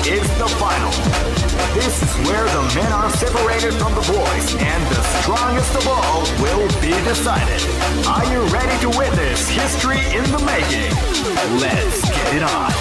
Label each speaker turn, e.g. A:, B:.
A: is the final. This is where the men are separated from the boys, and the strongest of all will be decided. Are you ready to witness history in the making? Let's get it on.